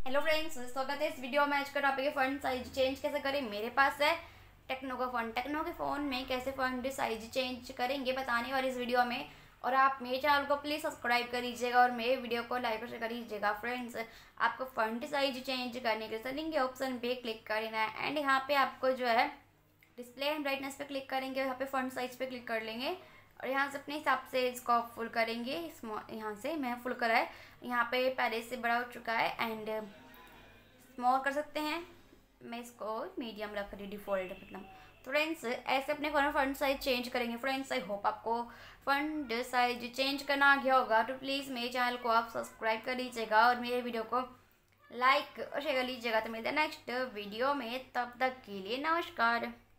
Hello friends, स्वागत है इस वीडियो में। आज का टॉपिक है फ़ॉन्ट साइज चेंज कैसे करें। मेरे पास है टेक्नो का फ़ॉन्ट। टेक्नो के फ़ोन में कैसे फ़ॉन्ट साइज चेंज करेंगे बताने वाली इस वीडियो में। और आप मेरे चैनल को प्लीज़ सब्सक्राइब कर लीजिएगा और मेरे वीडियो को लाइक और शेयर कर लीजिएगा। फ्रेंड्स, आपको फ़ॉन्ट साइज चेंज करने के लिए सेटिंग के ऑप्शन पे क्लिक करना है एंड यहाँ पे आपको जो है डिस्प्ले एंड ब्राइटनेस पे क्लिक करेंगे। यहाँ पे फ़ॉन्ट साइज पे क्लिक कर लेंगे और यहाँ से अपने हिसाब से इसको फुल करेंगे। यहाँ से मैं फुल करा है, यहाँ पे पहले से बड़ा हो चुका है एंड स्मॉल कर सकते हैं। मैं इसको मीडियम रख रही डिफ़ॉल्ट मतलब। तो फ्रेंड्स, ऐसे अपने फ़ोन में फ़ॉन्ट साइज चेंज करेंगे। फ्रेंड्स, आई होप आपको फ़ॉन्ट साइज चेंज करना आ गया होगा। तो प्लीज़ मेरे चैनल को आप सब्सक्राइब कर लीजिएगा और मेरे वीडियो को लाइक और शेयर कर लीजिएगा। तो मिलते हैं नेक्स्ट वीडियो में, तब तक के लिए नमस्कार।